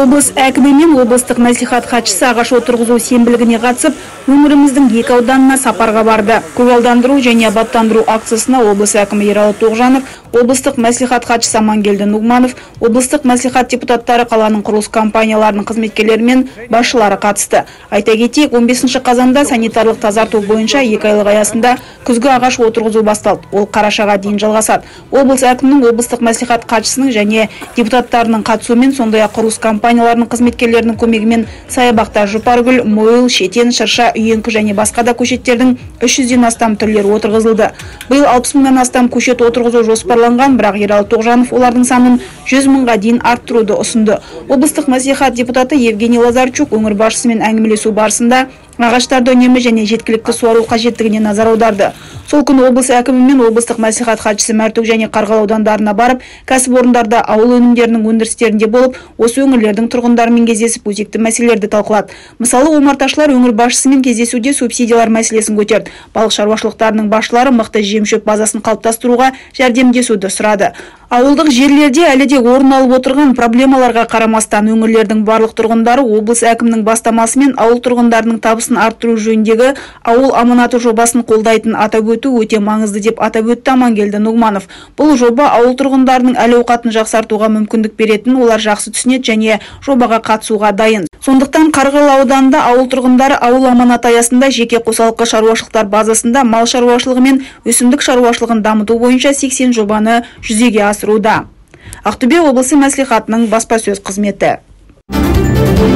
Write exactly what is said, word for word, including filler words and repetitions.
Облыс әкімі мен облыстық мәслихат хатшысы ағаш отырғызу сенбілігіне қатысып, өңіріміздің екі ауданына сапарға барды. Көгалдандыру және абаттандыру акциясына облыс әкімі Ералы Тоғжанов, облыстық мәслихат хатшысы Амангелді Нугманов, облыстық мәслихат депутаттары, қаланың құрылыс компанияларының қызметкерлері мен басшылары қатысты. Айта кетейік, он бесінші қазанда санитарлық тазарту бойынша екі айлық аясында күзгі ағаш отырғызу басталды. Ол қарашаға дейін жалғасады. Облыс әкімінің, облыстық мәслихат хатшысының және депутаттарының қатысуымен, сондай-ақ құрылыс компанияларының қызметкерлерінің көмегімен саябақта жұпаргүл, мойыл, шетен, шырша, үйеңкі және басқа да көшеттердің үш жүзден астам түрлері отырғызылды. Биыл алпыс мыңнан астам көшет отырғызу жоспарланған, бірақ Ералы Тоғжанов олардың санын жүз мыңға дейін арттыруды ұсынды. Облыстық мәслихат депутаты Евгений Лазарчук өңір басшысымен әңгімелесу барысында ағаштарды үнемі және жеткілікті суару қажеттігіне назар аударды. Сол күні облыс әкімі мен облыстық мәслихат хатшысы Мәртөк және Қарғалы аудандарына барып, кәсіпорындарда, ауыл өнімдерінің өндірістерінде болып, осы өңірлердің тұрғындарымен кездесіп, өзекті мәселелерді талқылады. Мысалы, омарташылар өңір басшысымен кездесуде субсидиялар мәселесін көтерді. Балық шаруашылықтарының басшылары мықты жем-шөп базасын қалыптастыруға жәрдемдесуді сұрады. Ауылдық жерлерде әлі де орын алып отырған проблемаларға қарамастан, өңірлердің барлық тұрғындары облыс әкімінің бастамасымен ауыл тұрғындарының табысын арттыру жөніндегі ауыл аманаты жобасын қолдайтын атап өту өте маңызды деп атап өтті Амангелді Нугманов. Бұл жоба ауыл тұрғындарының әл-ауқатын жақсартуға мүмкіндік беретін, олар жақсы түсінеді және жобаға қатысуға дайын. Сондықтан Қарғалы ауданында ауыл тұрғындары ауыл аманаты аясында жеке қосалқы шаруашылықтар базасында мал шаруашылығы мен өсімдік шаруашылығын дамыту бойынша сексен жобаны жүзеге асыруда. Ақтөбе облысы мәслихатының баспасөз қызметі.